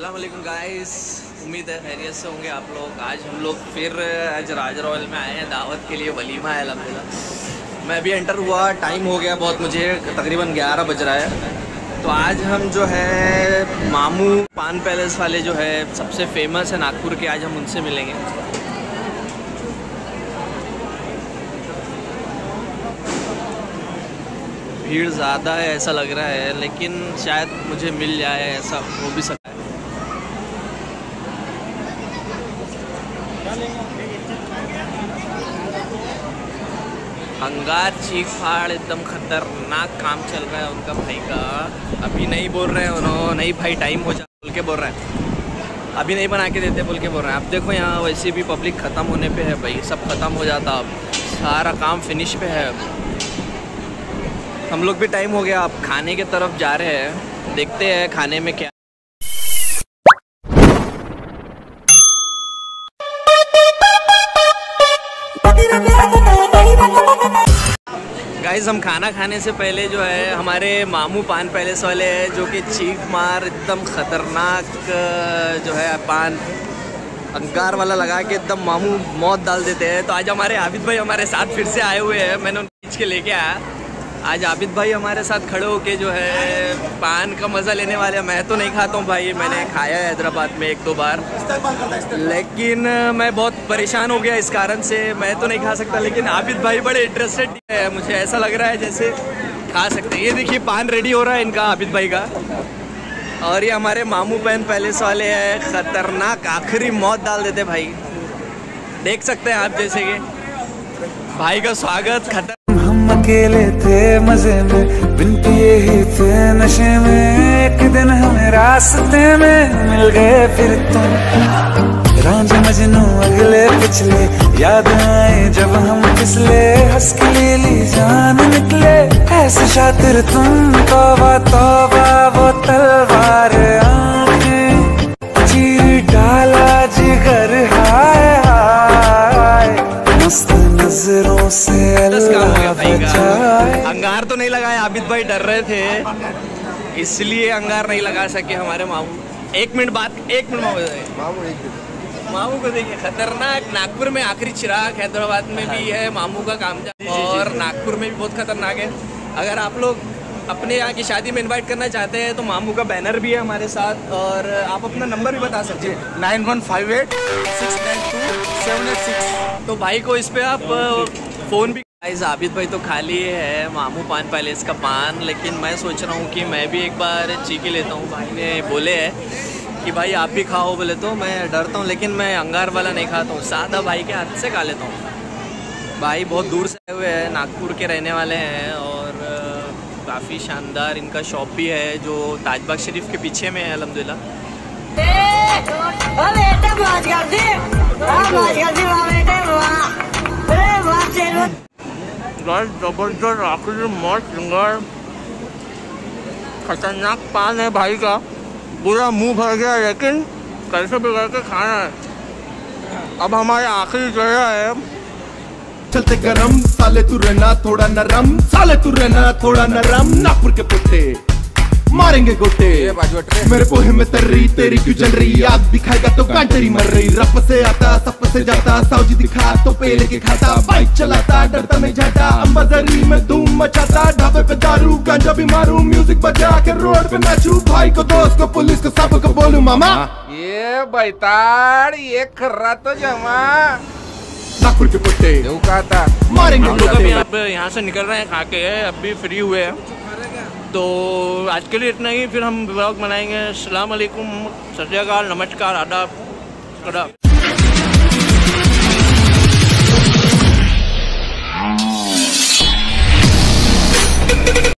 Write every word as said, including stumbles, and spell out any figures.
अस्सलाम वालेकुम गाइस, उम्मीद है खैरियत से होंगे आप लोग। आज हम लोग फिर आज राज रॉयल में आए हैं दावत के लिए, वलीमा है अल्हम्दुलिल्लाह। मैं अभी एंटर हुआ, टाइम हो गया बहुत, मुझे तकरीबन ग्यारह बज रहा है। तो आज हम जो है मामू पान पैलेस वाले जो है सबसे फेमस है नागपुर के, आज हम उनसे मिलेंगे। भीड़ ज़्यादा है ऐसा लग रहा है, लेकिन शायद मुझे मिल जाए, ऐसा हो भी सकता है। अंगार चीख फाड़ एकदम खतरनाक काम चल रहा है उनका भाई का। अभी नहीं बोल रहे हैं उन्होंने, नहीं भाई टाइम हो जा बोल के बोल रहे हैं, अभी नहीं बना के देते बोल के बोल रहे हैं। अब देखो यहाँ वैसे भी पब्लिक ख़त्म होने पे है भाई, सब ख़त्म हो जाता, अब सारा काम फिनिश पे है। हम लोग भी टाइम हो गया, अब खाने की तरफ जा रहे हैं, देखते हैं खाने में क्या। गाइस हम खाना खाने से पहले जो है हमारे मामू पान पैलेस वाले हैं, जो कि चीख मार एकदम ख़तरनाक जो है पान अंगार वाला लगा के एकदम मामू मौत डाल देते हैं। तो आज हमारे आबिद भाई हमारे साथ फिर से आए हुए हैं, मैंने उनको खींच के लेके आया। आज आबिद भाई हमारे साथ खड़े होके जो है पान का मज़ा लेने वाले हैं। मैं तो नहीं खाता हूँ भाई, मैंने खाया है हैदराबाद में एक दो बार, लेकिन मैं बहुत परेशान हो गया इस कारण से, मैं तो नहीं खा सकता। लेकिन आबिद भाई बड़े इंटरेस्टेड है, मुझे ऐसा लग रहा है जैसे खा सकते हैं। ये देखिए पान रेडी हो रहा है इनका, आबिद भाई का। और ये हमारे मामू पान पैलेस वाले हैं, ख़तरनाक आखिरी मौत डाल देते भाई, देख सकते हैं आप। जैसे कि भाई का स्वागत खतर अकेले थे मजे में, बिन पिए ही थे नशे में, एक दिन हमें रास्ते में मिल गए फिर तुम। रांझ मजनू अगले पिछले याद आए जब हम फिसले, हंस के ले ली जान निकले ऐसे शातिर तुम। तौबा तौबा वो तलवार आंखें चीर डाला जिगर, हाय हाय मस्त नजरों से अंगार तो नहीं लगाया, आबिद भाई डर रहे थे इसलिए अंगार नहीं लगा सके हमारे मामू। एक मिनट बाद, एक मिनट मामू मामू को देखिए, खतरनाक। नागपुर में आखिरी चिराग, हैदराबाद में भी है मामू का काम, और नागपुर में भी बहुत खतरनाक है। अगर आप लोग अपने यहाँ की शादी में इनवाइट करना चाहते हैं तो मामू का बैनर भी है हमारे साथ, और आप अपना नंबर भी बता सकते हैं, nine one five eight six nine two seven eight six. तो भाई को इस पे आप फ़ोन भी। गाइस आबिद भाई तो खा लिए है मामू पान पैलेस का पान, लेकिन मैं सोच रहा हूँ कि मैं भी एक बार चीख लेता हूँ। भाई ने बोले है कि भाई आप भी खाओ, बोले तो मैं डरता हूँ, लेकिन मैं अंगार वाला नहीं खाता हूँ, सादा भाई के हाथ से खा लेता हूँ। भाई बहुत दूर से आए हुए हैं, नागपुर के रहने वाले हैं, और काफ़ी शानदार इनका शॉप भी है जो ताजबाग शरीफ के पीछे में है अल्हम्दुलिल्लाह। जबरदस्त आखिरी मस्त सिंगर, खतरनाक पान है भाई का, पूरा मुंह भर गया, लेकिन कैसे भी करके खाना है। अब हमारे आखिरी जगह है, चलते गरम साले तू रहना थोड़ा नरम, साले तू रहना थोड़ा नरम, नागपुर के पुट्टे मारेंगे गोटे, मेरे पोहे में तर्री तेरी क्यों जल रही, आग दिखाएगा तो गांटेरी मर रही। रप से आता सप से जाता, साउजी दिखा तो पे लेके खाता, बाइक चलाता डरता नहीं जाता, अंबाजरी में धूम मचाता, ढाबे पे दारू गांजा भी मारू, म्यूजिक बजा के रोड पे नाचू, भाई को दोस्त को पुलिस को सबको बोलूं मामा ये बैताड़ ये खर्रा तो जमा। नागपुर के पुट्टे था मारेंगे हम लोग अभी आप यहाँ से निकल रहे हैं खा के, अब भी फ्री हुए हैं। तो आज के लिए इतना ही, फिर हम ब्लॉग बनाएंगे। अस्सलाम वालेकुम, सत श्री अकाल, नमस्कार, आदाब।